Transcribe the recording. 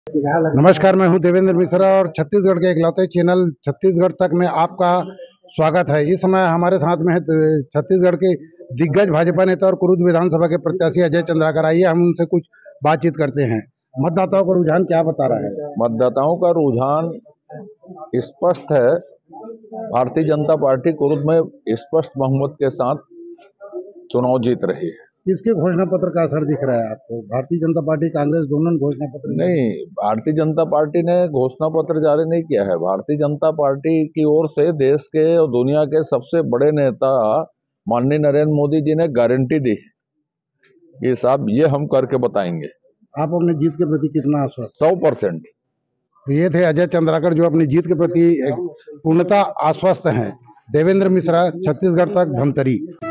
नमस्कार, मैं हूं देवेंद्र मिश्रा और छत्तीसगढ़ के इकलौते चैनल छत्तीसगढ़ तक में आपका स्वागत है। इस समय हमारे साथ में है छत्तीसगढ़ के दिग्गज भाजपा नेता और कुरुद विधानसभा के प्रत्याशी अजय चंद्राकर। आइए हम उनसे कुछ बातचीत करते हैं। मतदाताओं का रुझान क्या बता रहा है? मतदाताओं का रुझान स्पष्ट है। भारतीय जनता पार्टी कुरुद में स्पष्ट बहुमत के साथ चुनाव जीत रही है। किसके घोषणा पत्र का असर दिख रहा है आपको? भारतीय जनता पार्टी, कांग्रेस दोनों ने घोषणा पत्र नहीं, भारतीय जनता पार्टी ने घोषणा पत्र जारी नहीं किया है। भारतीय जनता पार्टी की ओर से देश के और दुनिया के सबसे बड़े नेता माननीय नरेंद्र मोदी जी ने गारंटी दी कि साहब ये हम करके बताएंगे। आप अपनी जीत के प्रति कितना आश्वस्त? 100%। ये थे अजय चंद्राकर, जो अपनी जीत के प्रति पूर्णतः आश्वस्त हैं। देवेंद्र मिश्रा, छत्तीसगढ़ तक, धमतरी।